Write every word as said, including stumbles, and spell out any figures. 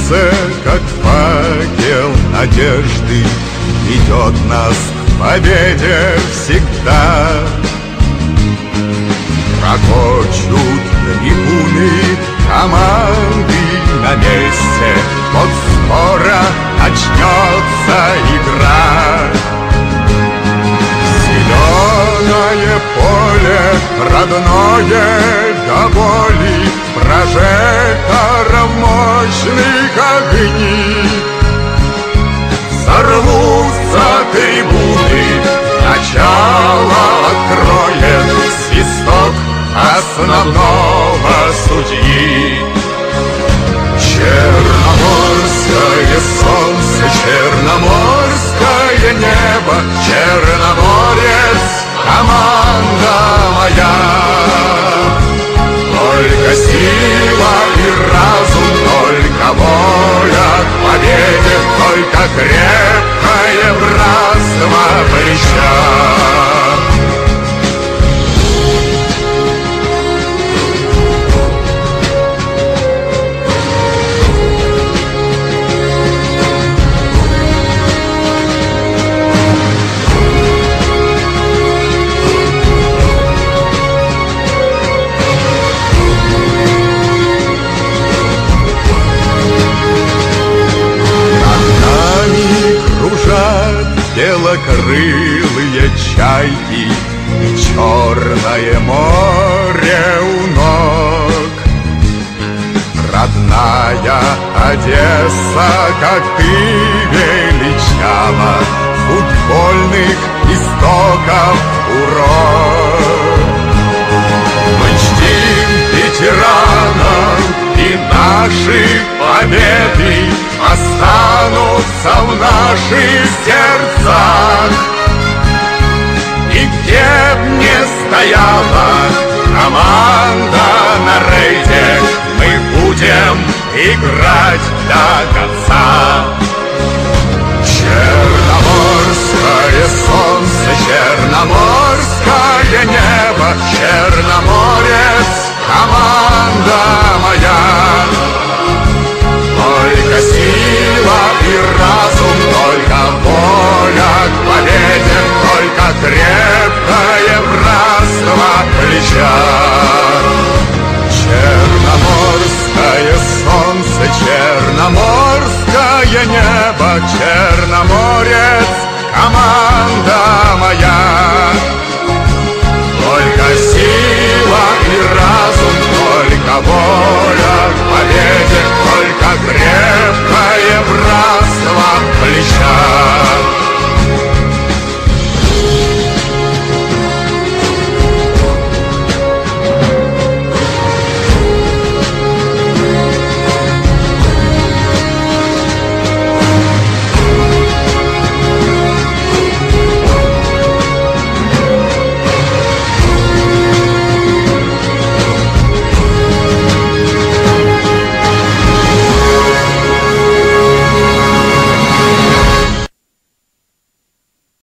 сердце, как факел надежды, ведет нас к победе всегда. Рокочут трибуны, команды на месте, вот скоро начнется игра. Зеленое поле, родное до боли, прожекторов мощных огни. Сорвутся трибуны, начало откроет свисток основного судьи. Черноморское солнце, черноморское небо, Черноморец, команда моя. Только сила и разум, только воля к победе, только крепкое братство плеча. Белокрылые чайки, черное море у ног. Родная Одесса, как ты величала, футбольных истоков урок. Мы чтим ветеранов, и наши победы останутся в наших сердцах. И где б не стояла команда на рейде, мы будем играть до конца. Черноморское солнце, черноморское небо, Черноморец, команда моя. Только сила и разум, только воля к победе, только крепкое братство плеча. Черноморское солнце, черноморское небо, Черноморец, команда